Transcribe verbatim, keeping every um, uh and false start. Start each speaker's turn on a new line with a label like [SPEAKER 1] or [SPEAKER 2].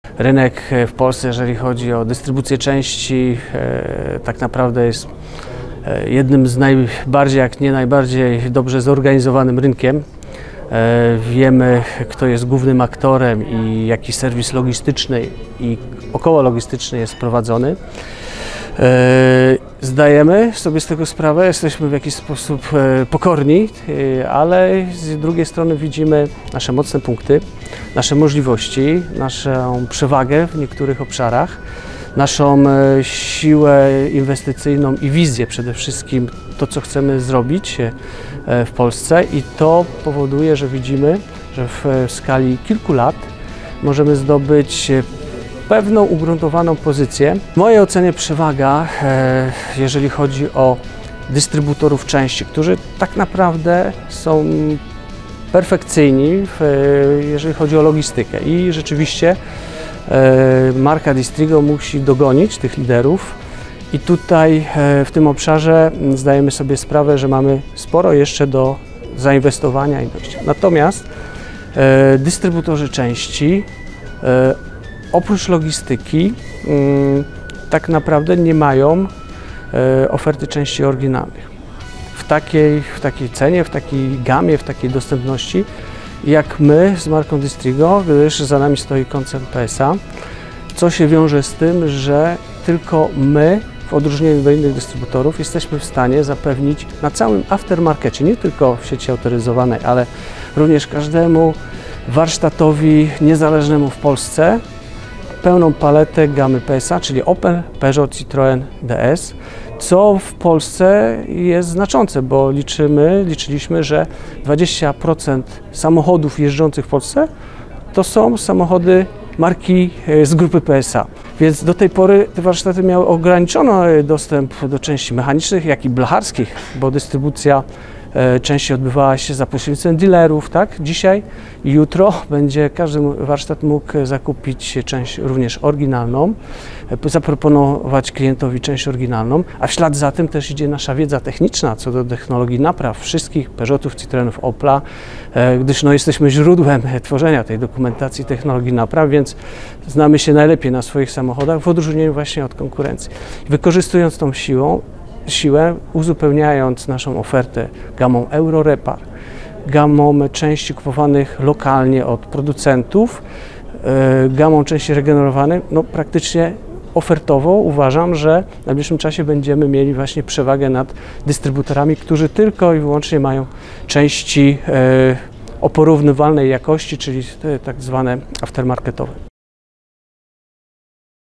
[SPEAKER 1] Rynek w Polsce, jeżeli chodzi o dystrybucję części, tak naprawdę jest jednym z najbardziej, jak nie najbardziej dobrze zorganizowanym rynkiem. Wiemy, kto jest głównym aktorem i jaki serwis logistyczny i około logistyczny jest prowadzony. Zdajemy sobie z tego sprawę, jesteśmy w jakiś sposób pokorni, ale z drugiej strony widzimy nasze mocne punkty, nasze możliwości, naszą przewagę w niektórych obszarach, naszą siłę inwestycyjną i wizję przede wszystkim, to co chcemy zrobić w Polsce, i to powoduje, że widzimy, że w skali kilku lat możemy zdobyć pewną ugruntowaną pozycję. W mojej ocenie przewaga, jeżeli chodzi o dystrybutorów części, którzy tak naprawdę są perfekcyjni, jeżeli chodzi o logistykę, i rzeczywiście marka Distrigo musi dogonić tych liderów, i tutaj w tym obszarze zdajemy sobie sprawę, że mamy sporo jeszcze do zainwestowania i dojścia. Natomiast dystrybutorzy części oprócz logistyki tak naprawdę nie mają oferty części oryginalnych w takiej, w takiej cenie, w takiej gamie, w takiej dostępności jak my z marką Distrigo, gdyż za nami stoi koncern P S A, co się wiąże z tym, że tylko my, w odróżnieniu do innych dystrybutorów, jesteśmy w stanie zapewnić na całym aftermarkecie, nie tylko w sieci autoryzowanej, ale również każdemu warsztatowi niezależnemu w Polsce, pełną paletę gamy P S A, czyli Opel, Peugeot, Citroën, D S, co w Polsce jest znaczące, bo liczymy, liczyliśmy, że dwadzieścia procent samochodów jeżdżących w Polsce to są samochody marki z grupy P S A. Więc do tej pory te warsztaty miały ograniczony dostęp do części mechanicznych, jak i blacharskich, bo dystrybucja części odbywała się za pośrednictwem dealerów, tak? Dzisiaj i jutro będzie każdy warsztat mógł zakupić część również oryginalną, zaproponować klientowi część oryginalną, a w ślad za tym też idzie nasza wiedza techniczna co do technologii napraw wszystkich Peugeotów, Citroenów, Opla, gdyż no, jesteśmy źródłem tworzenia tej dokumentacji technologii napraw, więc znamy się najlepiej na swoich samochodach w odróżnieniu właśnie od konkurencji. Wykorzystując tą siłą, siłę, uzupełniając naszą ofertę gamą Eurorepar, gamą części kupowanych lokalnie od producentów, gamą części regenerowanych, no praktycznie ofertowo uważam, że w najbliższym czasie będziemy mieli właśnie przewagę nad dystrybutorami, którzy tylko i wyłącznie mają części o porównywalnej jakości, czyli tak zwane aftermarketowe.